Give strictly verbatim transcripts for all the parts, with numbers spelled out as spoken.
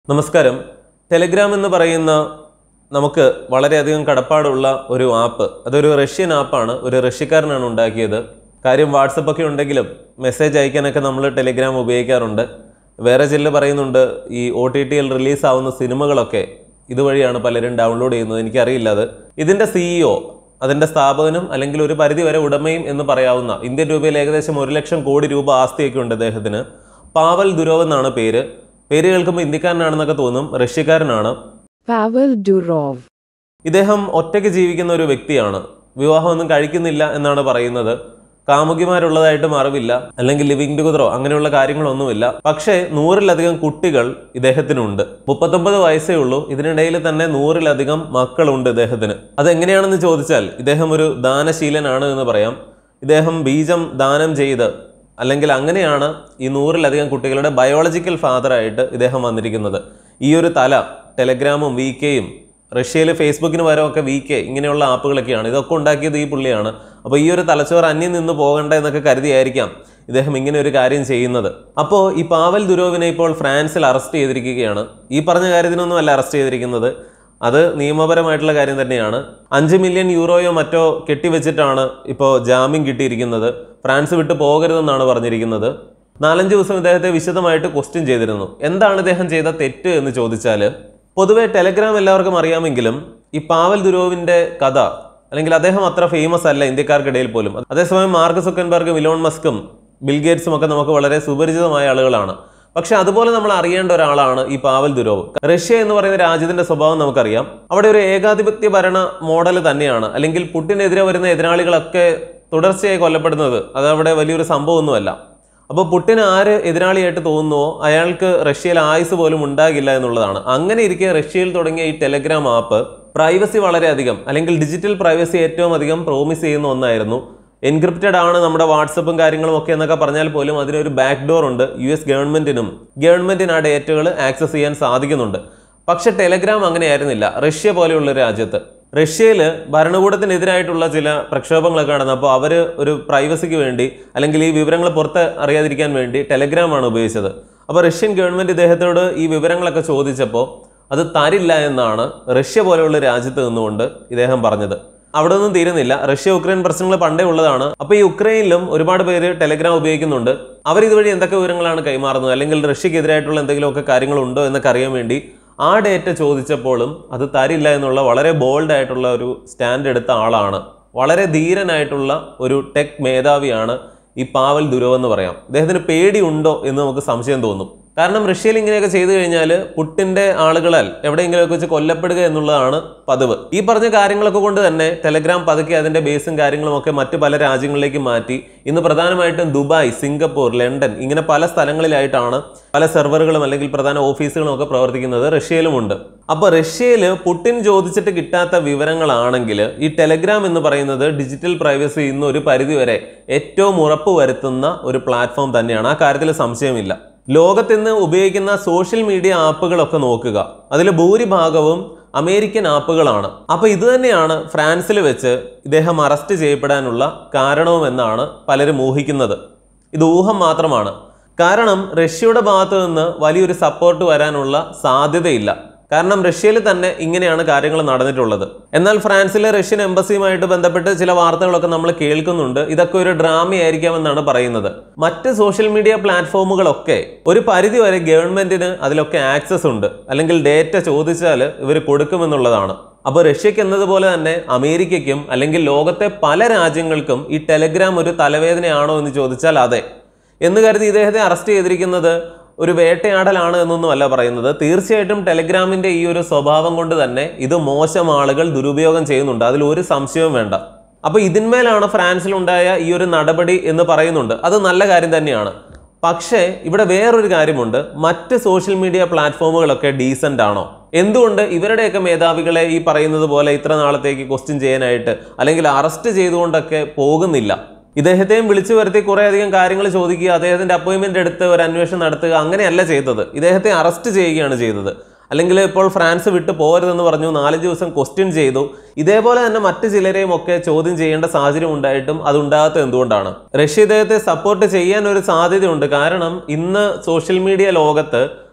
നമസ്കാരം. ടെലിഗ്രാം എന്ന് പറയുന്ന നമുക്ക് വളരെയധികം കടപ്പാടുള്ള ഒരു ആപ്പ്, അതൊരു റഷ്യൻ ആപ്പാണ്. ഒരു റഷ്യക്കാരനാണ് ഉണ്ടാക്കിയത്. കാര്യം വാട്സപ്പൊക്കെ ഉണ്ടെങ്കിലും മെസ്സേജ് അയക്കാനൊക്കെ നമ്മൾ ടെലിഗ്രാം ഉപയോഗിക്കാറുണ്ട്. വേറെ ചില പറയുന്നുണ്ട് ഈ ഒ ടി ടിയിൽ റിലീസ് ആവുന്ന സിനിമകളൊക്കെ ഇതുവഴിയാണ് പലരും ഡൗൺലോഡ് ചെയ്യുന്നത്. എനിക്കറിയില്ല അത്. ഇതിൻ്റെ സിഇഒ, അതിൻ്റെ സ്ഥാപകനും അല്ലെങ്കിൽ ഒരു പരിധി വരെ ഉടമയും എന്ന് പറയാവുന്ന, ഇന്ത്യൻ രൂപയിൽ ഏകദേശം ഒരു ലക്ഷം കോടി രൂപ ആസ്തിയൊക്കെ ഉണ്ട് അദ്ദേഹത്തിന്. പാവൽ ദുരോവ് എന്നാണ് പേര്. പേര് കേൾക്കുമ്പോൾ ഇന്ത്യക്കാരനാണെന്നൊക്കെ തോന്നും. റഷ്യക്കാരനാണ്. പാവൽ ദുരോവ്. ഇദ്ദേഹം ഒറ്റയ്ക്ക് ജീവിക്കുന്ന ഒരു വ്യക്തിയാണ്. വിവാഹമൊന്നും കഴിക്കുന്നില്ല എന്നാണ് പറയുന്നത്. കാമുകിമാരുള്ളതായിട്ടും അറിവില്ല, അല്ലെങ്കിൽ ലിവിങ് ടുഗദറോ അങ്ങനെയുള്ള കാര്യങ്ങളൊന്നുമില്ല. പക്ഷേ നൂറിലധികം കുട്ടികൾ ഇദ്ദേഹത്തിനുണ്ട്. മുപ്പത്തൊമ്പത് വയസ്സേ ഉള്ളൂ. ഇതിനിടയിൽ തന്നെ നൂറിലധികം മക്കളുണ്ട് ഇദ്ദേഹത്തിന്. അതെങ്ങനെയാണെന്ന് ചോദിച്ചാൽ ഇദ്ദേഹം ഒരു ദാനശീലനാണ് എന്ന് പറയാം. ഇദ്ദേഹം ബീജം ദാനം ചെയ്ത്, അല്ലെങ്കിൽ അങ്ങനെയാണ് ഈ നൂറിലധികം കുട്ടികളുടെ ബയോളജിക്കൽ ഫാദറായിട്ട് ഇദ്ദേഹം വന്നിരിക്കുന്നത്. ഈ ഒരു തല ടെലഗ്രാമും വി കെയും, റഷ്യയിൽ ഫേസ്ബുക്കിന് പകരമൊക്കെ വി കെ ഇങ്ങനെയുള്ള ആപ്പുകളൊക്കെയാണ്. ഇതൊക്കെ ഉണ്ടാക്കിയത് ഈ പുള്ളിയാണ്. അപ്പോൾ ഈ ഒരു തലച്ചോറ് അന്യം നിന്ന് പോകണ്ട എന്നൊക്കെ കരുതിയായിരിക്കാം ഇദ്ദേഹം ഇങ്ങനെ ഒരു കാര്യം ചെയ്യുന്നത്. അപ്പോൾ ഈ പാവൽ ദുരോവിനെ ഇപ്പോൾ ഫ്രാൻസിൽ അറസ്റ്റ് ചെയ്തിരിക്കുകയാണ്. ഈ പറഞ്ഞ കാര്യത്തിനൊന്നും അല്ല അറസ്റ്റ് ചെയ്തിരിക്കുന്നത്, അത് നിയമപരമായിട്ടുള്ള കാര്യം തന്നെയാണ്. അഞ്ച് മില്യൺ യൂറോയോ മറ്റോ കെട്ടിവെച്ചിട്ടാണ് ഇപ്പോൾ ജാമ്യം കിട്ടിയിരിക്കുന്നത്. ഫ്രാൻസ് വിട്ട് പോകരുതെന്നാണ് പറഞ്ഞിരിക്കുന്നത്. നാലഞ്ച് ദിവസം ഇദ്ദേഹത്തെ വിശദമായിട്ട് ക്വസ്റ്റ്യൻ ചെയ്തിരുന്നു. എന്താണ് ഇദ്ദേഹം ചെയ്ത തെറ്റ് എന്ന് ചോദിച്ചാൽ, പൊതുവെ ടെലഗ്രാം എല്ലാവർക്കും അറിയാമെങ്കിലും ഈ പാവൽ ദുരോവിൻ്റെ കഥ, അല്ലെങ്കിൽ അദ്ദേഹം അത്ര ഫേമസ് അല്ല ഇന്ത്യക്കാർക്കിടയിൽ പോലും. അതേസമയം മാർക്ക് സുക്കൻബർഗും ഇലോൺ മസ്കും ബിൽഗേറ്റ്സും ഒക്കെ നമുക്ക് വളരെ സുപരിചിതമായ ആളുകളാണ്. പക്ഷെ അതുപോലെ നമ്മൾ അറിയേണ്ട ഒരാളാണ് ഈ പാവൽ ദുരോവ്. റഷ്യ എന്ന് പറയുന്ന രാജ്യത്തിന്റെ സ്വഭാവം നമുക്കറിയാം. അവിടെ ഒരു ഏകാധിപത്യ ഭരണ മോഡൽ തന്നെയാണ്. അല്ലെങ്കിൽ പുടിനെതിരെ വരുന്ന എതിരാളികളൊക്കെ തുടർച്ചയായി കൊല്ലപ്പെടുന്നത് അതവിടെ വലിയൊരു സംഭവമൊന്നുമല്ല. അപ്പോൾ പുടിന് ആര് എതിരാളിയായിട്ട് തോന്നുന്നുവോ അയാൾക്ക് റഷ്യയിൽ ആയുസ് പോലും ഉണ്ടാകില്ല എന്നുള്ളതാണ്. അങ്ങനെ ഇരിക്കെ റഷ്യയിൽ തുടങ്ങിയ ഈ ടെലഗ്രാം ആപ്പ് പ്രൈവസി വളരെയധികം, അല്ലെങ്കിൽ ഡിജിറ്റൽ പ്രൈവസി ഏറ്റവും അധികം പ്രോമിസ് ചെയ്യുന്ന ഒന്നായിരുന്നു. എൻക്രിപ്റ്റഡ് ആണ് നമ്മുടെ വാട്സപ്പും കാര്യങ്ങളും ഒക്കെ എന്നൊക്കെ പറഞ്ഞാൽ പോലും അതിനൊരു ബാക്ക് ഡോർ ഉണ്ട്. യു എസ് ഗവൺമെന്റിനും ഗവൺമെന്റിന് ആ ഡേറ്റകൾ ആക്സസ് ചെയ്യാൻ സാധിക്കുന്നുണ്ട്. പക്ഷെ ടെലഗ്രാം അങ്ങനെയായിരുന്നില്ല റഷ്യ പോലെയുള്ള രാജ്യത്ത്. റഷ്യയിൽ ഭരണകൂടത്തിനെതിരായിട്ടുള്ള ചില പ്രക്ഷോഭങ്ങളൊക്കെ നടന്നപ്പോൾ അവർ ഒരു പ്രൈവസിക്ക് വേണ്ടി, അല്ലെങ്കിൽ ഈ വിവരങ്ങൾ പുറത്ത് അറിയാതിരിക്കാൻ വേണ്ടി ടെലഗ്രാമാണ് ഉപയോഗിച്ചത്. അപ്പോൾ റഷ്യൻ ഗവൺമെന്റ് ഇദ്ദേഹത്തോട് ഈ വിവരങ്ങളൊക്കെ ചോദിച്ചപ്പോൾ അത് തരില്ല എന്നാണ് റഷ്യ പോലെയുള്ള രാജ്യത്ത് നിന്നുകൊണ്ട് ഇദ്ദേഹം പറഞ്ഞത്. അവിടെ ഒന്നും തീരുന്നില്ല. റഷ്യ ഉക്രൈൻ പ്രശ്നങ്ങൾ പണ്ടേ ഉള്ളതാണ്. അപ്പോൾ ഈ ഉക്രൈനിലും ഒരുപാട് പേര് ടെലഗ്രാം ഉപയോഗിക്കുന്നുണ്ട്. അവർ ഇതുവഴി എന്തൊക്കെ വിവരങ്ങളാണ് കൈമാറുന്നത്, അല്ലെങ്കിൽ റഷ്യക്കെതിരായിട്ടുള്ള എന്തെങ്കിലുമൊക്കെ കാര്യങ്ങളുണ്ടോ എന്നൊക്കെ അറിയാൻ വേണ്ടി ആ ഡേറ്റ ചോദിച്ചപ്പോഴും അത് തരില്ല എന്നുള്ള വളരെ ബോൾഡ് ആയിട്ടുള്ള ഒരു സ്റ്റാൻഡ് എടുത്ത ആളാണ്. വളരെ ധീരനായിട്ടുള്ള ഒരു ടെക് മേധാവിയാണ് ഈ പാവൽ ദുരോവ് എന്ന് പറയാം. ഇദ്ദേഹത്തിന് പേടിയുണ്ടോ എന്ന് നമുക്ക് സംശയം തോന്നും. കാരണം റഷ്യയിൽ ഇങ്ങനെയൊക്കെ ചെയ്തു കഴിഞ്ഞാൽ പുടിന്റെ ആളുകളാൽ എവിടെയെങ്കിലുമൊക്കെ വെച്ച് കൊല്ലപ്പെടുക എന്നുള്ളതാണ് പതിവ്. ഈ പറഞ്ഞ കാര്യങ്ങളൊക്കെ കൊണ്ട് തന്നെ ടെലഗ്രാം പതുക്കെ അതിന്റെ ബേസും കാര്യങ്ങളും ഒക്കെ മറ്റ് പല രാജ്യങ്ങളിലേക്ക് മാറ്റി. ഇന്ന് പ്രധാനമായിട്ടും ദുബായ്, സിംഗപ്പൂർ, ലണ്ടൻ ഇങ്ങനെ പല സ്ഥലങ്ങളിലായിട്ടാണ് പല സെർവറുകളും അല്ലെങ്കിൽ പ്രധാന ഓഫീസുകളും ഒക്കെ പ്രവർത്തിക്കുന്നത്. റഷ്യയിലുമുണ്ട്. അപ്പോൾ റഷ്യയിൽ പുടിൻ ചോദിച്ചിട്ട് കിട്ടാത്ത വിവരങ്ങളാണെങ്കിൽ ഈ ടെലഗ്രാം എന്ന് പറയുന്നത് ഡിജിറ്റൽ പ്രൈവസി ഇന്ന് ഒരു പരിധിവരെ ഏറ്റവും ഉറപ്പ് വരുത്തുന്ന ഒരു പ്ലാറ്റ്ഫോം തന്നെയാണ്. ആ കാര്യത്തിൽ സംശയമില്ല. ലോകത്തിന്ന് ഉപയോഗിക്കുന്ന സോഷ്യൽ മീഡിയ ആപ്പുകളൊക്കെ നോക്കുക, അതിൽ ഭൂരിഭാഗവും അമേരിക്കൻ ആപ്പുകളാണ്. അപ്പൊ ഇത് തന്നെയാണ് ഫ്രാൻസിൽ വെച്ച് ഇദ്ദേഹം അറസ്റ്റ് ചെയ്യപ്പെടാനുള്ള കാരണവുമെന്നാണ് പലരും ഊഹിക്കുന്നത്. ഇത് ഊഹം മാത്രമാണ്. കാരണം റഷ്യയുടെ ഭാഗത്തു നിന്ന് വലിയൊരു സപ്പോർട്ട് വരാനുള്ള സാധ്യതയില്ല. കാരണം റഷ്യയിൽ തന്നെ ഇങ്ങനെയാണ് കാര്യങ്ങൾ നടന്നിട്ടുള്ളത്. എന്നാൽ ഫ്രാൻസിലെ റഷ്യൻ എംബസിയുമായിട്ട് ബന്ധപ്പെട്ട് ചില വാർത്തകളൊക്കെ നമ്മൾ കേൾക്കുന്നുണ്ട്. ഇതൊക്കെ ഒരു ഡ്രാമയായിരിക്കാമെന്നാണ് പറയുന്നത്. മറ്റ് സോഷ്യൽ മീഡിയ പ്ലാറ്റ്ഫോമുകളൊക്കെ ഒരു പരിധി വരെ ഗവൺമെന്റിന് അതിലൊക്കെ ആക്സസ് ഉണ്ട്, അല്ലെങ്കിൽ ഡേറ്റ ചോദിച്ചാൽ ഇവർ കൊടുക്കുമെന്നുള്ളതാണ്. അപ്പോൾ റഷ്യക്ക് എന്നതുപോലെ തന്നെ അമേരിക്കയ്ക്കും അല്ലെങ്കിൽ ലോകത്തെ പല രാജ്യങ്ങൾക്കും ഈ ടെലഗ്രാം ഒരു തലവേദനയാണോ എന്ന് ചോദിച്ചാൽ അതെ. എന്ന് കരുതി ഇദ്ദേഹത്തെ അറസ്റ്റ് ചെയ്തിരിക്കുന്നത് ഒരു വേട്ടയാടലാണ് എന്നൊന്നും അല്ല പറയുന്നത്. തീർച്ചയായിട്ടും ടെലഗ്രാമിന്റെ ഈ ഒരു സ്വഭാവം കൊണ്ട് തന്നെ ഇത് മോശം ആളുകൾ ദുരുപയോഗം ചെയ്യുന്നുണ്ട്, അതിൽ ഒരു സംശയവും വേണ്ട. അപ്പൊ ഇതിന്മേലാണ് ഫ്രാൻസിലുണ്ടായ ഈ ഒരു നടപടി എന്ന് പറയുന്നുണ്ട്. അത് നല്ല കാര്യം തന്നെയാണ്. പക്ഷേ ഇവിടെ വേറൊരു കാര്യമുണ്ട്. മറ്റ് സോഷ്യൽ മീഡിയ പ്ലാറ്റ്ഫോമുകളൊക്കെ ഡീസന്റ് ആണോ? എന്തുകൊണ്ട് ഇവരുടെയൊക്കെ മേധാവികളെ ഈ പറയുന്നത് പോലെ ഇത്ര നാളത്തേക്ക് ക്വസ്റ്റ്യൻ ചെയ്യാനായിട്ട് അല്ലെങ്കിൽ അറസ്റ്റ് ചെയ്തുകൊണ്ടൊക്കെ പോകുന്നില്ല? ഇദ്ദേഹത്തെയും വിളിച്ചു വരുത്തി കുറേ അധികം കാര്യങ്ങൾ ചോദിക്കുക, അദ്ദേഹത്തിന്റെ അപ്പോയിന്റ്മെന്റ് എടുത്ത് ഒരു അന്വേഷണം നടത്തുക, അങ്ങനെയല്ല ചെയ്തത്. ഇദ്ദേഹത്തെ അറസ്റ്റ് ചെയ്യുകയാണ് ചെയ്തത്. അല്ലെങ്കിൽ ഇപ്പോൾ ഫ്രാൻസ് വിട്ടു പോകരുതെന്ന് പറഞ്ഞു, നാലഞ്ച് ദിവസം ക്വസ്റ്റ്യൻ ചെയ്തു. ഇതേപോലെ തന്നെ മറ്റു ചിലരെയും ഒക്കെ ചോദ്യം ചെയ്യേണ്ട സാഹചര്യം ഉണ്ടായിട്ടും അതുണ്ടാകാത്തത് എന്തുകൊണ്ടാണ്? റഷ്യ ഇദ്ദേഹത്തെ സപ്പോർട്ട് ചെയ്യാൻ ഒരു സാധ്യതയുണ്ട്. കാരണം ഇന്ന് സോഷ്യൽ മീഡിയ ലോകത്ത്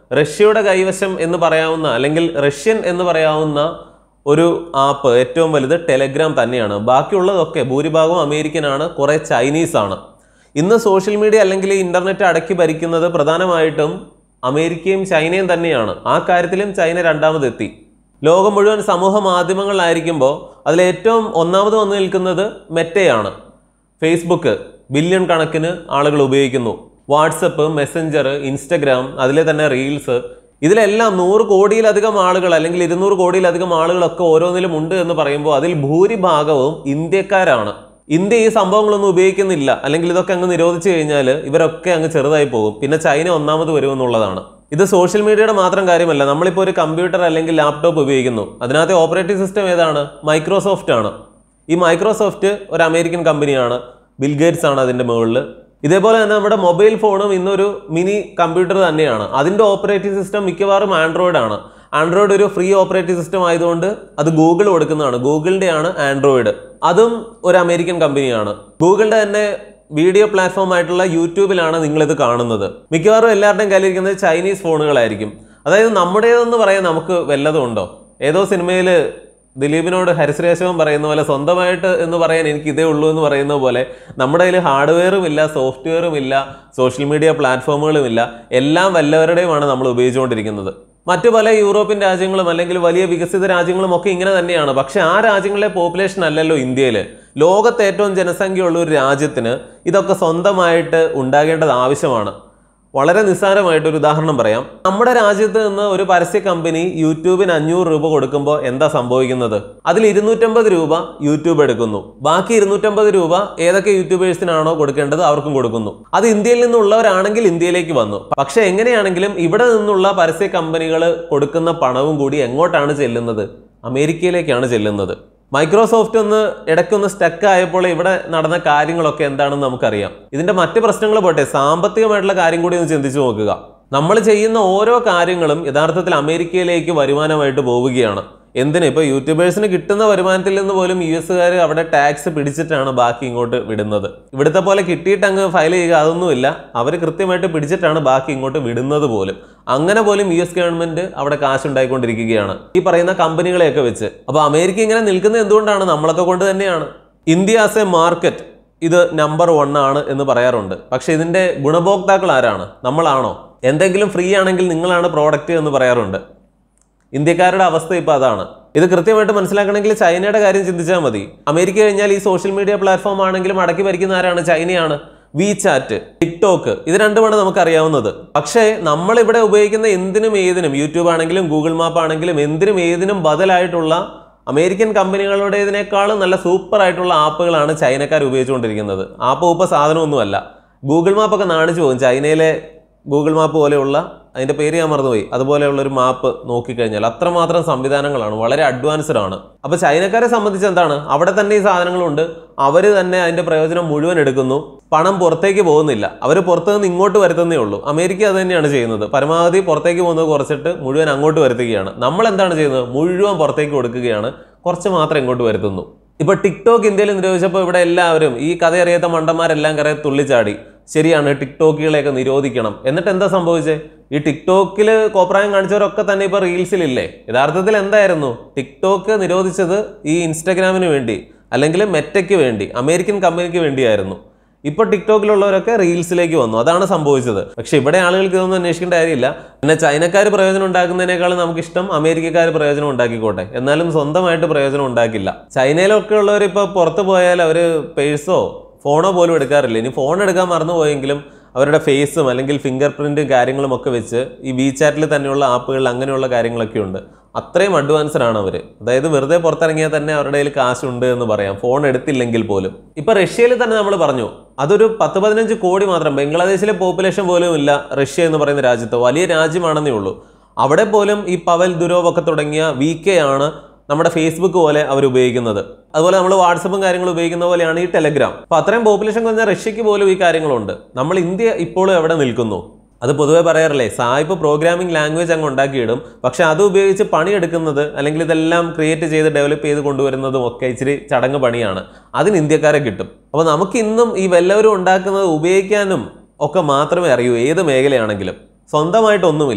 റഷ്യയുടെ കൈവശം എന്ന് പറയാവുന്ന അല്ലെങ്കിൽ റഷ്യൻ എന്ന് പറയാവുന്ന ഒരു ആപ്പ് ഏറ്റവും വലുത് ടെലഗ്രാം തന്നെയാണ്. ബാക്കിയുള്ളതൊക്കെ ഭൂരിഭാഗവും അമേരിക്കനാണ്, കുറേ ചൈനീസ് ആണ്. ഇന്ന് സോഷ്യൽ മീഡിയ അല്ലെങ്കിൽ ഇന്റർനെറ്റ് അടക്കി ഭരിക്കുന്നത് പ്രധാനമായിട്ടും അമേരിക്കയും ചൈനയും തന്നെയാണ്. ആ കാര്യത്തിലും ചൈന രണ്ടാമതെത്തി. ലോകം മുഴുവൻ സമൂഹ മാധ്യമങ്ങളായിരിക്കുമ്പോൾ അതിലേറ്റവും ഒന്നാമത് വന്നു നിൽക്കുന്നത് മെറ്റയാണ്. ഫേസ്ബുക്ക് ബില്യൺ കണക്കിന് ആളുകൾ ഉപയോഗിക്കുന്നു. വാട്സപ്പ്, മെസ്സഞ്ചർ, ഇൻസ്റ്റഗ്രാം, അതിലെ തന്നെ റീൽസ്, ഇതിലെല്ലാം നൂറ് കോടിയിലധികം ആളുകൾ അല്ലെങ്കിൽ ഇരുന്നൂറ് കോടിയിലധികം ആളുകളൊക്കെ ഓരോന്നിലും ഉണ്ട് എന്ന് പറയുമ്പോൾ അതിൽ ഭൂരിഭാഗവും ഇന്ത്യക്കാരാണ്. ഇന്ത്യ ഈ സംഭവങ്ങളൊന്നും ഉപയോഗിക്കുന്നില്ല, അല്ലെങ്കിൽ ഇതൊക്കെ അങ്ങ് നിരോധിച്ചു കഴിഞ്ഞാൽ ഇവരൊക്കെ അങ്ങ് ചെറുതായി പോകും. പിന്നെ ചൈന ഒന്നാമത് വരുമെന്നുള്ളതാണ്. ഇത് സോഷ്യൽ മീഡിയയുടെ മാത്രം കാര്യമല്ല. നമ്മളിപ്പോൾ ഒരു കമ്പ്യൂട്ടർ അല്ലെങ്കിൽ ലാപ്ടോപ്പ് ഉപയോഗിക്കുന്നു, അതിനകത്തെ ഓപ്പറേറ്റിംഗ് സിസ്റ്റം ഏതാണ്? മൈക്രോസോഫ്റ്റ് ആണ്. ഈ മൈക്രോസോഫ്റ്റ് ഒരു അമേരിക്കൻ കമ്പനിയാണ്. ബിൽഗേറ്റ്സ് ആണ് അതിൻ്റെ മുകളിൽ. ഇതേപോലെ തന്നെ നമ്മുടെ മൊബൈൽ ഫോണും ഇന്നൊരു മിനി കമ്പ്യൂട്ടർ തന്നെയാണ്. അതിൻ്റെ ഓപ്പറേറ്റിംഗ് സിസ്റ്റം മിക്കവാറും ആൻഡ്രോയിഡ് ആണ്. ആൻഡ്രോയിഡ് ഒരു ഫ്രീ ഓപ്പറേറ്റിംഗ് സിസ്റ്റം ആയതുകൊണ്ട് അത് ഗൂഗിൾ കൊടുക്കുന്നതാണ്. ഗൂഗിളിൻ്റെയാണ് ആൻഡ്രോയിഡ്. അതും ഒരു അമേരിക്കൻ കമ്പനിയാണ്. ഗൂഗിളിൻ്റെ തന്നെ വീഡിയോ പ്ലാറ്റ്ഫോം ആയിട്ടുള്ള യൂട്യൂബിലാണ് നിങ്ങളിത് കാണുന്നത്. മിക്കവാറും എല്ലാവരുടെയും കയ്യിലിരിക്കുന്നത് ചൈനീസ് ഫോണുകളായിരിക്കും. അതായത് നമ്മുടേതെന്ന് പറയാൻ നമുക്ക് വല്ലതും ഉണ്ടോ? ഏതോ സിനിമയിൽ ദിലീപിനോട് ഹരിശ്രേഷവും പറയുന്ന പോലെ സ്വന്തമായിട്ട് എന്ന് പറയാൻ എനിക്ക് ഇതേ ഉള്ളൂ എന്ന് പറയുന്ന പോലെ നമ്മുടെ കയ്യിൽ ഹാർഡ്വെയറും ഇല്ല, സോഫ്റ്റ്വെയറും ഇല്ല, സോഷ്യൽ മീഡിയ പ്ലാറ്റ്ഫോമുകളും ഇല്ല. എല്ലാം വല്ലവരുടെയുമാണ് നമ്മൾ ഉപയോഗിച്ചുകൊണ്ടിരിക്കുന്നത്. മറ്റു പല യൂറോപ്യൻ രാജ്യങ്ങളും അല്ലെങ്കിൽ വലിയ വികസിത രാജ്യങ്ങളും ഒക്കെ ഇങ്ങനെ തന്നെയാണ്. പക്ഷെ ആ രാജ്യങ്ങളിലെ പോപ്പുലേഷൻ അല്ലല്ലോ ഇന്ത്യയിൽ. ലോകത്ത് ഏറ്റവും ജനസംഖ്യയുള്ള ഒരു രാജ്യത്തിന് ഇതൊക്കെ സ്വന്തമായിട്ട് ഉണ്ടാകേണ്ടത് ആവശ്യമാണ്. വളരെ നിസ്സാരമായിട്ടൊരു ഉദാഹരണം പറയാം. നമ്മുടെ രാജ്യത്ത് നിന്ന് ഒരു പരസ്യ കമ്പനി യൂട്യൂബിന് അഞ്ഞൂറ് രൂപ കൊടുക്കുമ്പോൾ എന്താ സംഭവിക്കുന്നത്? അതിൽ ഇരുന്നൂറ്റമ്പത് രൂപ യൂട്യൂബ് എടുക്കുന്നു. ബാക്കി ഇരുന്നൂറ്റമ്പത് രൂപ ഏതൊക്കെ യൂട്യൂബേഴ്സിനാണോ കൊടുക്കേണ്ടത് അവർക്കും കൊടുക്കുന്നു. അത് ഇന്ത്യയിൽ നിന്നുള്ളവരാണെങ്കിൽ ഇന്ത്യയിലേക്ക് വന്നു. പക്ഷെ എങ്ങനെയാണെങ്കിലും ഇവിടെ നിന്നുള്ള പരസ്യ കമ്പനികൾ കൊടുക്കുന്ന പണവും കൂടി എങ്ങോട്ടാണ് ചെല്ലുന്നത്? അമേരിക്കയിലേക്കാണ് ചെല്ലുന്നത്. മൈക്രോസോഫ്റ്റ് ഒന്ന് ഇടയ്ക്കൊന്ന് സ്റ്റക്ക് ആയപ്പോൾ ഇവിടെ നടന്ന കാര്യങ്ങളൊക്കെ എന്താണെന്ന് നമുക്കറിയാം. ഇതിന്റെ മറ്റ് പ്രശ്നങ്ങൾ പോട്ടെ, സാമ്പത്തികമായിട്ടുള്ള കാര്യം കൂടി ഒന്ന് ചിന്തിച്ചു നോക്കുക. നമ്മൾ ചെയ്യുന്ന ഓരോ കാര്യങ്ങളും യഥാർത്ഥത്തിൽ അമേരിക്കയിലേക്ക് വരുമാനമായിട്ട് പോവുകയാണ്. എന്തിന്? ഇപ്പോൾ യൂട്യൂബേഴ്സിന് കിട്ടുന്ന വരുമാനത്തിൽ നിന്ന് പോലും യു എസുകാർ അവിടെ ടാക്സ് പിടിച്ചിട്ടാണ് ബാക്കി ഇങ്ങോട്ട് വിടുന്നത്. ഇവിടുത്തെ പോലെ കിട്ടിയിട്ട് അങ്ങ് ഫയൽ ചെയ്യുക അതൊന്നുമില്ല. അവർ കൃത്യമായിട്ട് പിടിച്ചിട്ടാണ് ബാക്കി ഇങ്ങോട്ട് വിടുന്നത് പോലും. അങ്ങനെ പോലും യു എസ് ഗവൺമെന്റ് അവിടെ കാശുണ്ടായിക്കൊണ്ടിരിക്കുകയാണ് ഈ പറയുന്ന കമ്പനികളെയൊക്കെ വെച്ച്. അപ്പോൾ അമേരിക്ക ഇങ്ങനെ നിൽക്കുന്നത് എന്തുകൊണ്ടാണ്? നമ്മളൊക്കെ കൊണ്ട് തന്നെയാണ്. ഇന്ത്യ ആസ് എ മാർക്കറ്റ് ഇത് നമ്പർ വൺ ആണ് എന്ന് പറയാറുണ്ട്. പക്ഷെ ഇതിന്റെ ഗുണഭോക്താക്കൾ ആരാണ്? നമ്മളാണോ? എന്തെങ്കിലും ഫ്രീ ആണെങ്കിൽ നിങ്ങളാണ് പ്രോഡക്റ്റ് എന്ന് പറയാറുണ്ട്. ഇന്ത്യക്കാരുടെ അവസ്ഥ ഇപ്പോൾ അതാണ്. ഇത് കൃത്യമായിട്ട് മനസ്സിലാക്കണമെങ്കിൽ ചൈനയുടെ കാര്യം ചിന്തിച്ചാൽ മതി. അമേരിക്ക കഴിഞ്ഞാൽ ഈ സോഷ്യൽ മീഡിയ പ്ലാറ്റ്ഫോം ആണെങ്കിലും അടക്കി ഭരിക്കുന്ന ആരാണ്? ചൈനയാണ്. വി ചാറ്റ്, ടിക്ടോക്ക്, ഇത് രണ്ടുമാണ് നമുക്കറിയാവുന്നത്. പക്ഷേ നമ്മളിവിടെ ഉപയോഗിക്കുന്ന എന്തിനും ഏതിനും, യൂട്യൂബ് ആണെങ്കിലും ഗൂഗിൾ മാപ്പ് ആണെങ്കിലും എന്തിനും ഏതിനും ബദലായിട്ടുള്ള അമേരിക്കൻ കമ്പനികളുടേതിനേക്കാളും നല്ല സൂപ്പർ ആയിട്ടുള്ള ആപ്പുകളാണ് ചൈനക്കാർ ഉപയോഗിച്ചുകൊണ്ടിരിക്കുന്നത്. ആപ്പ് ഉപ്പ സാധനമൊന്നുമല്ല. ഗൂഗിൾ മാപ്പൊക്കെ നാണിച്ചു പോകും. ചൈനയിലെ ഗൂഗിൾ മാപ്പ് പോലെയുള്ള, അതിൻ്റെ പേര് ഞാൻ മറന്നുപോയി, അതുപോലെയുള്ള ഒരു മാപ്പ് നോക്കിക്കഴിഞ്ഞാൽ അത്രമാത്രം സംവിധാനങ്ങളാണ്, വളരെ അഡ്വാൻസ്ഡ് ആണ്. അപ്പോൾ ചൈനക്കാരെ സംബന്ധിച്ച് എന്താണ്? അവിടെ തന്നെ ഈ സാധനങ്ങളുണ്ട്. അവർ തന്നെ അതിൻ്റെ പ്രയോജനം മുഴുവൻ എടുക്കുന്നു. പണം പുറത്തേക്ക് പോകുന്നില്ല. അവർ പുറത്തു നിന്ന് ഇങ്ങോട്ട് വരുത്തുന്നേ ഉള്ളൂ. അമേരിക്ക അത് തന്നെയാണ് ചെയ്യുന്നത്. പരമാവധി പുറത്തേക്ക് പോകുന്നത് കുറച്ചിട്ട് മുഴുവൻ അങ്ങോട്ട് വരുത്തുകയാണ്. നമ്മൾ എന്താണ് ചെയ്യുന്നത്? മുഴുവൻ പുറത്തേക്ക് കൊടുക്കുകയാണ്, കുറച്ച് മാത്രം ഇങ്ങോട്ട് വരുത്തുന്നു. ഇപ്പോൾ ടിക്ടോക്ക് ഇന്ത്യയിൽ നിരോധിച്ചപ്പോൾ ഇവിടെ എല്ലാവരും, ഈ കഥയറിയാത്ത മണ്ടന്മാരെല്ലാം കയറി തുള്ളിച്ചാടി. ശരിയാണ്, ടിക്ടോക്കുകളെയൊക്കെ നിരോധിക്കണം. എന്നിട്ട് എന്താ സംഭവിച്ചത്? ഈ ടിക്ടോക്കിൽ കോപ്രായം കാണിച്ചവരൊക്കെ തന്നെ ഇപ്പോൾ റീൽസിലില്ലേ? യഥാർത്ഥത്തിൽ എന്തായിരുന്നു? ടിക്ടോക്ക് നിരോധിച്ചത് ഈ ഇൻസ്റ്റഗ്രാമിന് വേണ്ടി അല്ലെങ്കിൽ മെറ്റയ്ക്ക് വേണ്ടി, അമേരിക്കൻ കമ്പനിക്ക് വേണ്ടിയായിരുന്നു. ഇപ്പോൾ ടിക്ടോക്കിലുള്ളവരൊക്കെ റീൽസിലേക്ക് വന്നു. അതാണ് സംഭവിച്ചത്. പക്ഷെ ഇവിടെ ആളുകൾക്ക് ഇതൊന്നും അന്വേഷിക്കേണ്ട കാര്യമില്ല. പിന്നെ ചൈനക്കാർ പ്രയോജനം ഉണ്ടാക്കുന്നതിനേക്കാളും നമുക്കിഷ്ടം അമേരിക്കക്കാർ പ്രയോജനം ഉണ്ടാക്കിക്കോട്ടെ. എന്നാലും സ്വന്തമായിട്ട് പ്രയോജനം ഉണ്ടാക്കില്ല. ചൈനയിലൊക്കെ ഉള്ളവർ ഇപ്പോൾ പുറത്ത് പോയാൽ അവർ പേഴ്സോ ഫോണോ പോലും എടുക്കാറില്ല. ഇനി ഫോൺ എടുക്കാൻ മറന്നുപോയെങ്കിലും അവരുടെ ഫേസും അല്ലെങ്കിൽ ഫിംഗർ പ്രിന്റും കാര്യങ്ങളും ഒക്കെ വെച്ച് ഈ വി ചാറ്റിൽ തന്നെയുള്ള ആപ്പുകളിൽ അങ്ങനെയുള്ള കാര്യങ്ങളൊക്കെ ഉണ്ട്. അത്രയും അഡ്വാൻസ്ഡ് ആണ് അവർ. അതായത് വെറുതെ പുറത്തിറങ്ങിയാൽ തന്നെ അവരുടെ കയ്യിൽ കാശുണ്ട് എന്ന് പറയാം, ഫോൺ എടുത്തില്ലെങ്കിൽ പോലും. ഇപ്പൊ റഷ്യയിൽ തന്നെ നമ്മൾ പറഞ്ഞു, അതൊരു പത്ത് പതിനഞ്ച് കോടി മാത്രം. ബംഗ്ലാദേശിലെ പോപ്പുലേഷൻ പോലും ഇല്ല റഷ്യ എന്ന് പറയുന്ന രാജ്യത്ത്. വലിയ രാജ്യമാണെന്നേ ഉള്ളൂ. അവിടെ പോലും ഈ പവൽ ദുരോവ് ഒക്കെ തുടങ്ങിയ വി കെ ആണ് നമ്മുടെ ഫേസ്ബുക്ക് പോലെ അവർ ഉപയോഗിക്കുന്നത്. അതുപോലെ നമ്മൾ വാട്സപ്പും കാര്യങ്ങളും ഉപയോഗിക്കുന്ന പോലെയാണ് ഈ ടെലഗ്രാം. അപ്പൊ അത്രയും പോപ്പുലേഷൻ കുറഞ്ഞ റഷ്യക്ക് പോലും ഈ കാര്യങ്ങളുണ്ട്. നമ്മൾ ഇന്ത്യ ഇപ്പോഴും എവിടെ നിൽക്കുന്നു? അത് പൊതുവെ പറയാറില്ലേ, സായിപ്പ് പ്രോഗ്രാമിംഗ് ലാംഗ്വേജ് അങ്ങ് ഉണ്ടാക്കിയിടും. പക്ഷെ അത് ഉപയോഗിച്ച് പണിയെടുക്കുന്നത് അല്ലെങ്കിൽ ഇതെല്ലാം ക്രിയേറ്റ് ചെയ്ത് ഡെവലപ്പ് ചെയ്ത് കൊണ്ടുവരുന്നതും ഒക്കെ ഇച്ചിരി ചടങ്ങ് പണിയാണ്. അതിന് ഇന്ത്യക്കാരെ കിട്ടും. അപ്പോൾ നമുക്ക് ഇന്നും ഈ വല്ലവരും ഉണ്ടാക്കുന്നത് ഉപയോഗിക്കാനും ഒക്കെ മാത്രമേ അറിയൂ, ഏത് മേഖലയാണെങ്കിലും. സ്വന്തമായിട്ടൊന്നുമില്ല.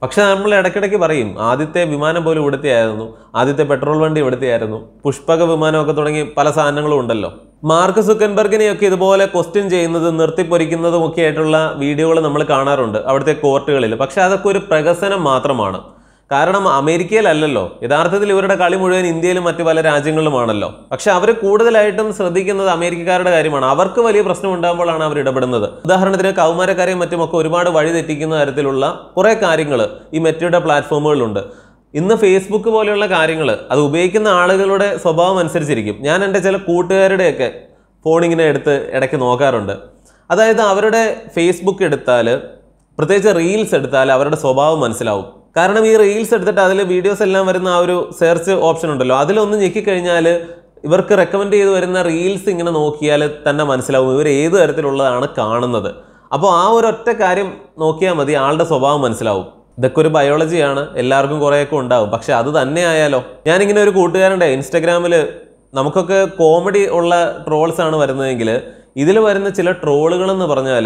പക്ഷെ നമ്മൾ ഇടയ്ക്കിടയ്ക്ക് പറയും ആദ്യത്തെ വിമാനം പോലും ഇവിടുത്തെയായിരുന്നു, ആദ്യത്തെ പെട്രോൾ വണ്ടി ഇവിടുത്തെയായിരുന്നു, പുഷ്പക വിമാനമൊക്കെ തുടങ്ങി പല സാധനങ്ങളും ഉണ്ടല്ലോ. മാർക്ക് സുക്കൻബർഗിനെയൊക്കെ ഇതുപോലെ ക്വസ്റ്റ്യൻ ചെയ്യുന്നതും നിർത്തിപ്പൊരിക്കുന്നതും ഒക്കെ ആയിട്ടുള്ള വീഡിയോകൾ നമ്മൾ കാണാറുണ്ട് അവിടുത്തെ കോർട്ടുകളിൽ. പക്ഷെ അതൊക്കെ ഒരു പ്രഹസനം മാത്രമാണ്. കാരണം അമേരിക്കയിലല്ലല്ലോ, യഥാർത്ഥത്തിൽ ഇവരുടെ കളി മുഴുവൻ ഇന്ത്യയിലും മറ്റു പല രാജ്യങ്ങളിലുമാണല്ലോ. പക്ഷെ അവർ കൂടുതലായിട്ടും ശ്രദ്ധിക്കുന്നത് അമേരിക്കക്കാരുടെ കാര്യമാണ്. അവർക്ക് വലിയ പ്രശ്നം ഉണ്ടാകുമ്പോഴാണ് അവർ ഇടപെടുന്നത്. ഉദാഹരണത്തിന് കൗമാരക്കാരെയും മറ്റുമൊക്കെ ഒരുപാട് വഴി തെറ്റിക്കുന്ന തരത്തിലുള്ള കുറേ കാര്യങ്ങൾ ഈ മെറ്റയുടെ പ്ലാറ്റ്ഫോമുകളിലുണ്ട്. ഇന്ന് ഫേസ്ബുക്ക് പോലെയുള്ള കാര്യങ്ങൾ അത് ഉപയോഗിക്കുന്ന ആളുകളുടെ സ്വഭാവം അനുസരിച്ചിരിക്കും. ഞാൻ എൻ്റെ ചില കൂട്ടുകാരുടെയൊക്കെ ഫോണിങ്ങനെ എടുത്ത് ഇടയ്ക്ക് നോക്കാറുണ്ട്. അതായത് അവരുടെ ഫേസ്ബുക്ക് എടുത്താൽ, പ്രത്യേകിച്ച് റീൽസ് എടുത്താൽ അവരുടെ സ്വഭാവം മനസ്സിലാവും. കാരണം ഈ റീൽസ് എടുത്തിട്ട് അതിൽ വീഡിയോസ് എല്ലാം വരുന്ന ആ ഒരു സെർച്ച് ഓപ്ഷൻ ഉണ്ടല്ലോ, അതിലൊന്ന് ഞെക്കിക്കഴിഞ്ഞാൽ ഇവർക്ക് റെക്കമെൻഡ് ചെയ്ത് വരുന്ന റീൽസ് ഇങ്ങനെ നോക്കിയാൽ തന്നെ മനസ്സിലാവും ഇവർ ഏത് തരത്തിലുള്ളതാണ് കാണുന്നത്. അപ്പോൾ ആ ഒരു ഒറ്റ കാര്യം നോക്കിയാൽ മതി, ആളുടെ സ്വഭാവം മനസ്സിലാവും. ഇതൊക്കെ ഒരു ബയോളജിയാണ്, എല്ലാവർക്കും കുറേയൊക്കെ ഉണ്ടാവും. പക്ഷെ അത് തന്നെ ആയാലോ. ഞാനിങ്ങനെ ഒരു കൂട്ടുകാരൻ്റെ ഇൻസ്റ്റഗ്രാമിൽ നമുക്കൊക്കെ കോമഡി ഉള്ള ട്രോൾസ് ആണ് വരുന്നതെങ്കിൽ ഇതിൽ വരുന്ന ചില ട്രോളുകളെന്ന് പറഞ്ഞാൽ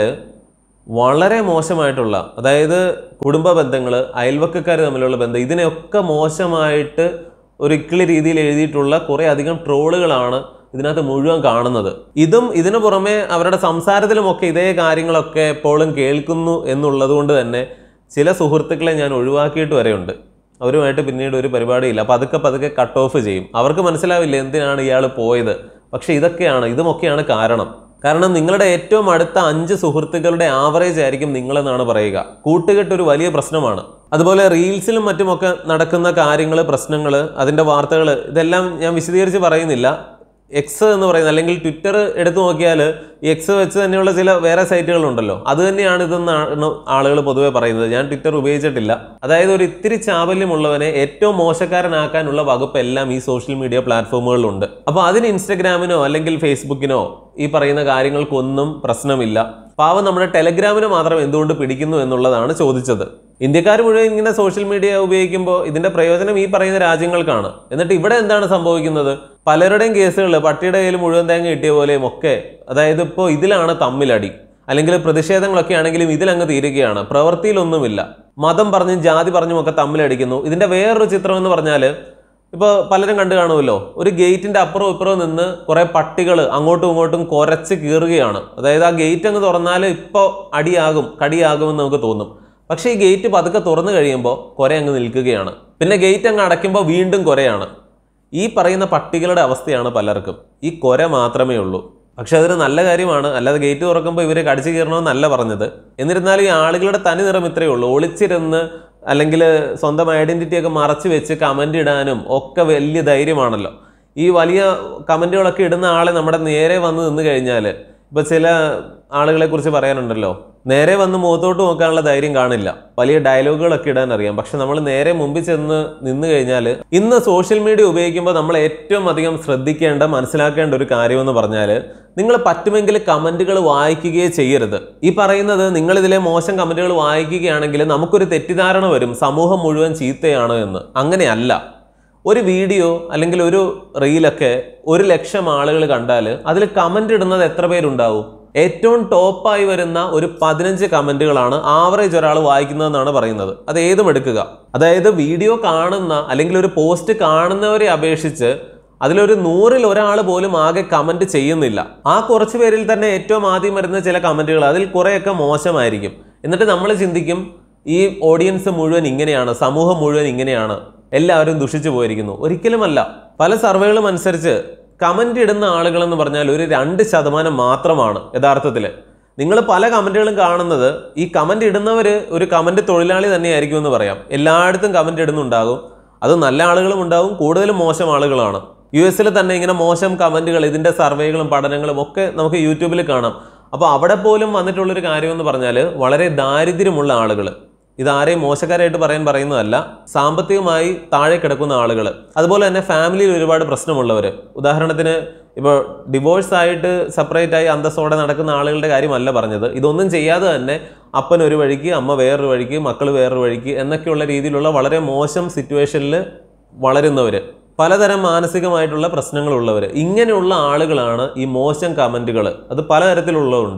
വളരെ മോശമായിട്ടുള്ള, അതായത് കുടുംബ ബന്ധങ്ങൾ, അയൽവക്കക്കാർ തമ്മിലുള്ള ബന്ധം, ഇതിനെയൊക്കെ മോശമായിട്ട് ഒരു ഇക്കിളി രീതിയിൽ എഴുതിയിട്ടുള്ള കുറേ അധികം ട്രോളുകളാണ് ഇതിനകത്ത് മുഴുവൻ കാണുന്നത്. ഇതും ഇതിനു പുറമെ അവരുടെ സംസാരത്തിലുമൊക്കെ ഇതേ കാര്യങ്ങളൊക്കെ എപ്പോഴും കേൾക്കുന്നു എന്നുള്ളത് കൊണ്ട് തന്നെ ചില സുഹൃത്തുക്കളെ ഞാൻ ഒഴിവാക്കിയിട്ട് വരെയുണ്ട്. അവരുമായിട്ട് പിന്നീട് ഒരു പരിപാടിയില്ല. പതുക്കെ പതുക്കെ കട്ട് ഓഫ് ചെയ്യും. അവർക്ക് മനസ്സിലാവില്ല എന്തിനാണ് ഇയാൾ പോയത്. പക്ഷെ ഇതൊക്കെയാണ് ഇതുമൊക്കെയാണ് കാരണം. കാരണം നിങ്ങളുടെ ഏറ്റവും അടുത്ത അഞ്ച് സുഹൃത്തുക്കളുടെ ആവറേജ് ആയിരിക്കും നിങ്ങളെന്നാണ് പറയുക. കൂട്ടുകെട്ട് ഒരു വലിയ പ്രശ്നമാണ്. അതുപോലെ റീൽസിലും മറ്റുമൊക്കെ നടക്കുന്ന കാര്യങ്ങൾ, പ്രശ്നങ്ങൾ, അതിൻ്റെ വാർത്തകൾ, ഇതെല്ലാം ഞാൻ വിശദീകരിച്ച് പറയുന്നില്ല. എക്സ് എന്ന് പറയുന്നത്, അല്ലെങ്കിൽ ട്വിറ്റർ എടുത്തു നോക്കിയാൽ ഈ എക്സ് വെച്ച് തന്നെയുള്ള ചില വേറെ സൈറ്റുകളുണ്ടല്ലോ, അത് തന്നെയാണ് ഇതെന്നാണ് ആളുകൾ പൊതുവെ പറയുന്നത്. ഞാൻ ട്വിറ്റർ ഉപയോഗിച്ചിട്ടില്ല. അതായത് ഒരു ഇത്തിരി ചാബല്യമുള്ളവനെ ഏറ്റവും മോശക്കാരനാക്കാനുള്ള വകുപ്പ് എല്ലാം ഈ സോഷ്യൽ മീഡിയ പ്ലാറ്റ്ഫോമുകളിലുണ്ട്. അപ്പോൾ അതിന് ഇൻസ്റ്റഗ്രാമിനോ അല്ലെങ്കിൽ ഫേസ്ബുക്കിനോ ഈ പറയുന്ന കാര്യങ്ങൾക്കൊന്നും പ്രശ്നമില്ല. പാവം നമ്മുടെ ടെലഗ്രാമിന് മാത്രം എന്തുകൊണ്ട് പിടിക്കുന്നു എന്നുള്ളതാണ് ചോദിച്ചത്. ഇന്ത്യക്കാർ മുഴുവൻ ഇങ്ങനെ സോഷ്യൽ മീഡിയ ഉപയോഗിക്കുമ്പോൾ ഇതിന്റെ പ്രയോജനം ഈ പറയുന്ന രാജ്യങ്ങൾക്കാണ്. എന്നിട്ട് ഇവിടെ എന്താണ് സംഭവിക്കുന്നത്? പലരുടെയും കേസുകൾ പട്ടിയുടെ കയ്യിൽ മുഴുവൻ തേങ്ങ കിട്ടിയ പോലെയും ഒക്കെ, അതായത് ഇപ്പോൾ ഇതിലാണ് തമ്മിലടി, അല്ലെങ്കിൽ പ്രതിഷേധങ്ങളൊക്കെ ആണെങ്കിലും ഇതിലങ്ങ് തീരുകയാണ്. പ്രവൃത്തിയിലൊന്നുമില്ല. മതം പറഞ്ഞും ജാതി പറഞ്ഞും ഒക്കെ തമ്മിലടിക്കുന്നു. ഇതിന്റെ വേറൊരു ചിത്രം എന്ന് പറഞ്ഞാൽ, ഇപ്പോൾ പലരും കണ്ടു കാണുമല്ലോ, ഒരു ഗേറ്റിന്റെ അപ്പുറവും ഇപ്പുറവും നിന്ന് കുറെ പട്ടികൾ അങ്ങോട്ടും ഇങ്ങോട്ടും കുരച്ച് കീറുകയാണ്. അതായത് ആ ഗേറ്റ് അങ്ങ് തുറന്നാൽ ഇപ്പോൾ അടിയാകും, കടിയാകുമെന്ന് നമുക്ക് തോന്നും. പക്ഷേ ഈ ഗേറ്റ് പതുക്കെ തുറന്നു കഴിയുമ്പോൾ കുര അങ്ങ് നിൽക്കുകയാണ്. പിന്നെ ഗേറ്റ് അങ്ങ് അടയ്ക്കുമ്പോൾ വീണ്ടും കുരയാണ്. ഈ പറയുന്ന പട്ടികളുടെ അവസ്ഥയാണ് പലർക്കും. ഈ കുര മാത്രമേ ഉള്ളൂ. പക്ഷെ അതൊരു നല്ല കാര്യമാണ്. അല്ലാതെ ഗേറ്റ് തുറക്കുമ്പോൾ ഇവരെ കടിച്ചു കീറണമെന്നല്ല പറഞ്ഞത്. എന്നിരുന്നാലും ഈ ആളുകളുടെ തനി നിറം ഇത്രയേ ഉള്ളൂ. ഒളിച്ചിരുന്ന് അല്ലെങ്കിൽ സ്വന്തം ഐഡന്റിറ്റി ഒക്കെ മറച്ചു വെച്ച് കമന്റ് ഇടാനും ഒക്കെ വലിയ ധൈര്യമാണല്ലോ. ഈ വലിയ കമന്റുകളൊക്കെ ഇടുന്ന ആളെ നമ്മുടെ നേരെ വന്ന് നിന്ന് കഴിഞ്ഞാൽ, ഇപ്പൊ ചില ആളുകളെ കുറിച്ച് പറയാനുണ്ടല്ലോ, നേരെ വന്ന് മുഖത്തോട്ട് നോക്കാനുള്ള ധൈര്യം കാണില്ല. വലിയ ഡയലോഗുകളൊക്കെ ഇടാൻ അറിയാം. പക്ഷെ നമ്മൾ നേരെ മുമ്പിൽ ചെന്ന് നിന്ന് കഴിഞ്ഞാൽ, ഇന്ന് സോഷ്യൽ മീഡിയ ഉപയോഗിക്കുമ്പോൾ നമ്മൾ ഏറ്റവും അധികം ശ്രദ്ധിക്കേണ്ട, മനസ്സിലാക്കേണ്ട ഒരു കാര്യമെന്ന് പറഞ്ഞാൽ, നിങ്ങൾ പറ്റുമെങ്കിൽ കമന്റുകൾ വായിക്കുകയേ ചെയ്യരുത്. ഈ പറയുന്നത്, നിങ്ങളിതിലെ മോശം കമന്റുകൾ വായിക്കുകയാണെങ്കിൽ നമുക്കൊരു തെറ്റിദ്ധാരണ വരും സമൂഹം മുഴുവൻ ചീത്തയാണ് എന്ന്. അങ്ങനെയല്ല. ഒരു വീഡിയോ അല്ലെങ്കിൽ ഒരു റീലൊക്കെ ഒരു ലക്ഷം ആളുകൾ കണ്ടാൽ അതിൽ കമന്റ് ഇടുന്നത് എത്ര പേരുണ്ടാവും? ഏറ്റവും ടോപ്പായി വരുന്ന ഒരു പതിനഞ്ച് കമന്റുകളാണ് ആവറേജ് ഒരാൾ വായിക്കുന്നതെന്നാണ് പറയുന്നത്. അത് ഏതും എടുക്കുക. അതായത് വീഡിയോ കാണുന്ന അല്ലെങ്കിൽ ഒരു പോസ്റ്റ് കാണുന്നവരെ അപേക്ഷിച്ച് അതിലൊരു നൂറിൽ ഒരാൾ പോലും ആകെ കമന്റ് ചെയ്യുന്നില്ല. ആ കുറച്ച് പേരിൽ തന്നെ ഏറ്റവും ആദ്യം വരുന്ന ചില കമന്റുകൾ അതിൽ കുറേയൊക്കെ മോശമായിരിക്കും. എന്നിട്ട് നമ്മൾ ചിന്തിക്കും, ഈ ഓഡിയൻസ് മുഴുവൻ ഇങ്ങനെയാണ്, സമൂഹം മുഴുവൻ ഇങ്ങനെയാണ്, എല്ലാവരും ദുഷിച്ചു പോയിരിക്കുന്നു. ഒരിക്കലുമല്ല. പല സർവേകളും അനുസരിച്ച് കമന്റ് ഇടുന്ന ആളുകൾ എന്ന് പറഞ്ഞാൽ ഒരു രണ്ട് ശതമാനം മാത്രമാണ് യഥാർത്ഥത്തിൽ. നിങ്ങൾ പല കമന്റുകളും കാണുന്നത്, ഈ കമന്റ് ഇടുന്നവർ ഒരു കമന്റ് തൊഴിലാളി തന്നെയായിരിക്കും എന്ന് പറയാം. എല്ലായിടത്തും കമന്റ് ഇടുന്നുണ്ടാകും. അത് നല്ല ആളുകളും ഉണ്ടാകും, കൂടുതലും മോശം ആളുകളാണ്. യു എസിൽ തന്നെ ഇങ്ങനെ മോശം കമന്റുകൾ, ഇതിന്റെ സർവേകളും പഠനങ്ങളും ഒക്കെ നമുക്ക് യൂട്യൂബിൽ കാണാം. അപ്പോൾ അവിടെ പോലും വന്നിട്ടുള്ളൊരു കാര്യമെന്ന് പറഞ്ഞാൽ, വളരെ ദാരിദ്ര്യമുള്ള ആളുകൾ, ഇതാരെയും മോശക്കാരായിട്ട് പറയാൻ പറയുന്നതല്ല, സാമ്പത്തികമായി താഴെ കിടക്കുന്ന ആളുകൾ, അതുപോലെ തന്നെ ഫാമിലിയിൽ ഒരുപാട് പ്രശ്നമുള്ളവർ. ഉദാഹരണത്തിന് ഇപ്പോൾ ഡിവോഴ്സ് ആയിട്ട് സെപ്പറേറ്റ് ആയി അന്തസ്സോടെ നടക്കുന്ന ആളുകളുടെ കാര്യമല്ല പറഞ്ഞത്. ഇതൊന്നും ചെയ്യാതെ തന്നെ അപ്പൻ ഒരു വഴിക്ക്, അമ്മ വേറൊരു വഴിക്ക്, മക്കൾ വേറൊരു വഴിക്ക് എന്നൊക്കെയുള്ള രീതിയിലുള്ള വളരെ മോശം സിറ്റുവേഷനിൽ വളരുന്നവർ, പലതരം മാനസികമായിട്ടുള്ള പ്രശ്നങ്ങളുള്ളവർ, ഇങ്ങനെയുള്ള ആളുകളാണ് ഈ മോശം കമന്റുകൾ. അത് പലതരത്തിലുള്ളതുണ്ട്.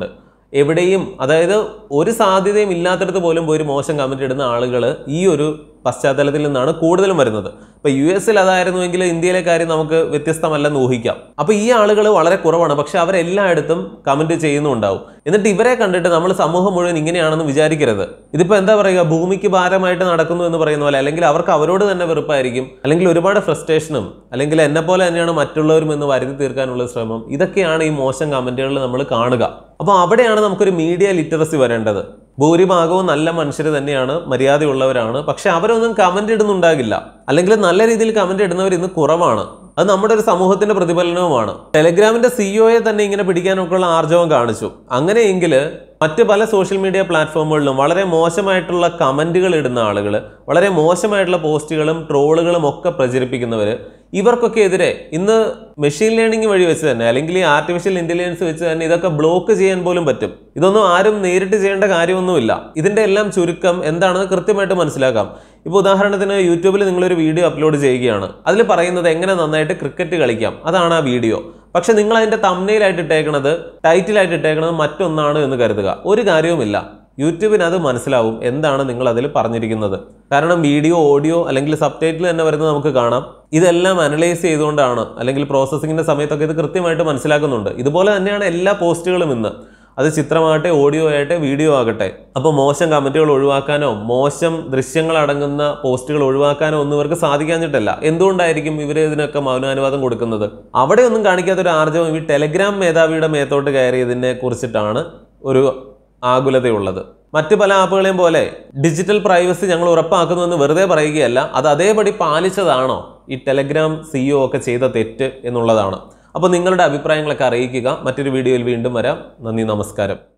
എവിടെയും, അതായത് ഒരു സാധ്യതയും ഇല്ലാത്തടത്ത് പോലും പോയി ഒരു മോശം കമന്റ് ഇടുന്ന ആളുകൾ ഈ ഒരു പശ്ചാത്തലത്തിൽ നിന്നാണ് കൂടുതലും വരുന്നത്. ഇപ്പൊ യു എസിൽ അതായിരുന്നുവെങ്കിൽ ഇന്ത്യയിലെ കാര്യം നമുക്ക് വ്യത്യസ്തമല്ലെന്ന് ഊഹിക്കാം. അപ്പൊ ഈ ആളുകൾ വളരെ കുറവാണ്, പക്ഷെ അവരെല്ലായിടത്തും കമന്റ് ചെയ്യുന്നുണ്ടാവും. എന്നിട്ട് ഇവരെ കണ്ടിട്ട് നമ്മൾ സമൂഹം മുഴുവൻ ഇങ്ങനെയാണെന്ന് വിചാരിക്കരുത്. ഇതിപ്പോ എന്താ പറയുക, ഭൂമിക്ക് ഭാരമായിട്ട് നടക്കുന്നു എന്ന് പറയുന്ന പോലെ, അല്ലെങ്കിൽ അവർക്ക് അവരോട് തന്നെ വെറുപ്പായിരിക്കും, അല്ലെങ്കിൽ ഒരുപാട് ഫ്രസ്ട്രേഷനും, അല്ലെങ്കിൽ എന്നെ പോലെ തന്നെയാണ് മറ്റുള്ളവരും എന്ന് വരുത്തി തീർക്കാനുള്ള ശ്രമം. ഇതൊക്കെയാണ് ഈ മോശം കമന്റുകളിൽ നമ്മൾ കാണുക. അപ്പോൾ അവിടെയാണ് നമുക്കൊരു മീഡിയ ലിറ്ററസി വരേണ്ടത്. ഭൂരിഭാഗവും നല്ല മനുഷ്യർ തന്നെയാണ്, മര്യാദയുള്ളവരാണ്, പക്ഷെ അവരൊന്നും കമന്റ് ഇടുന്നുണ്ടാകില്ല, അല്ലെങ്കിൽ നല്ല രീതിയിൽ കമന്റ് ഇടുന്നവർ ഇന്ന് കുറവാണ്. അത് നമ്മുടെ ഒരു സമൂഹത്തിന്റെ പ്രതിഫലനവുമാണ്. ടെലഗ്രാമിന്റെ സിഇഒയെ തന്നെ ഇങ്ങനെ പിടിക്കാനൊക്കെയുള്ള ആർജവം കാണിച്ചു. അങ്ങനെയെങ്കിൽ മറ്റ് പല സോഷ്യൽ മീഡിയ പ്ലാറ്റ്ഫോമുകളിലും വളരെ മോശമായിട്ടുള്ള കമന്റുകൾ ഇടുന്ന ആളുകൾ, വളരെ മോശമായിട്ടുള്ള പോസ്റ്റുകളും ട്രോളുകളും ഒക്കെ പ്രചരിപ്പിക്കുന്നവർ, ഇവർക്കൊക്കെ എതിരെ ഇന്ന് മെഷീൻ ലേണിംഗ് വഴി വെച്ച് തന്നെ, അല്ലെങ്കിൽ ഈ ആർട്ടിഫിഷ്യൽ ഇന്റലിജൻസ് വെച്ച് തന്നെ ഇതൊക്കെ ബ്ലോക്ക് ചെയ്യാൻ പോലും പറ്റും. ഇതൊന്നും ആരും നേരിട്ട് ചെയ്യേണ്ട കാര്യമൊന്നുമില്ല. ഇതിന്റെ എല്ലാം ചുരുക്കം എന്താണെന്ന് കൃത്യമായിട്ട് മനസ്സിലാക്കാം. ഇപ്പോൾ ഉദാഹരണത്തിന് യൂട്യൂബിൽ നിങ്ങളൊരു വീഡിയോ അപ്ലോഡ് ചെയ്യുകയാണ്, അതിൽ പറയുന്നത് എങ്ങനെ നന്നായിട്ട് ക്രിക്കറ്റ് കളിക്കാം, അതാണ് ആ വീഡിയോ. പക്ഷെ നിങ്ങൾ അതിന്റെ തംബ്നെയിലായിട്ട് ഇട്ടേക്കണത്, ടൈറ്റിലായിട്ട് ഇട്ടേക്കണത് മറ്റൊന്നാണ് എന്ന് കരുതുക. ഒരു കാര്യവുമില്ല, യൂട്യൂബിന് അത് മനസ്സിലാവും എന്താണ് നിങ്ങൾ അതിൽ പറഞ്ഞിരിക്കുന്നത്. കാരണം വീഡിയോ, ഓഡിയോ അല്ലെങ്കിൽ സബ് ടൈറ്റിൽ തന്നെ വരുന്നത് നമുക്ക് കാണാം. ഇതെല്ലാം അനലൈസ് ചെയ്തുകൊണ്ടാണ്, അല്ലെങ്കിൽ പ്രോസസ്സിങ്ങിന്റെ സമയത്തൊക്കെ ഇത് കൃത്യമായിട്ട് മനസ്സിലാക്കുന്നുണ്ട്. ഇതുപോലെ തന്നെയാണ് എല്ലാ പോസ്റ്റുകളും ഇന്ന്. അത് ചിത്രമാകട്ടെ, ഓഡിയോ ആകട്ടെ, വീഡിയോ ആകട്ടെ. അപ്പോൾ മോശം കമന്റുകൾ ഒഴിവാക്കാനോ മോശം ദൃശ്യങ്ങൾ അടങ്ങുന്ന പോസ്റ്റുകൾ ഒഴിവാക്കാനോ ഒന്നും ഇവർക്ക് സാധിക്കാഞ്ഞിട്ടല്ല. എന്തുകൊണ്ടായിരിക്കും ഇവർ ഇതിനൊക്കെ മൗനാനുവാദം കൊടുക്കുന്നത്? അവിടെ ഒന്നും കാണിക്കാത്തൊരു ആർജവം ഈ ടെലഗ്രാം മേധാവിയുടെ മേത്തോട്ട് കയറിയതിനെ കുറിച്ചിട്ടാണ് ഒരു ആകുലതയുള്ളത്. മറ്റ് പല ആപ്പുകളെയും പോലെ ഡിജിറ്റൽ പ്രൈവസി ഞങ്ങൾ ഉറപ്പാക്കുന്നുവെന്ന് വെറുതെ പറയുകയല്ല, അത് അതേപടി പാലിച്ചതാണോ ഈ ടെലഗ്രാം സിഇഒ ഒക്കെ ചെയ്ത തെറ്റ് എന്നുള്ളതാണ്. അപ്പോൾ നിങ്ങളുടെ അഭിപ്രായങ്ങളൊക്കെ അറിയിക്കുക. മറ്റൊരു വീഡിയോയിൽ വീണ്ടും വരാം. നന്ദി, നമസ്കാരം.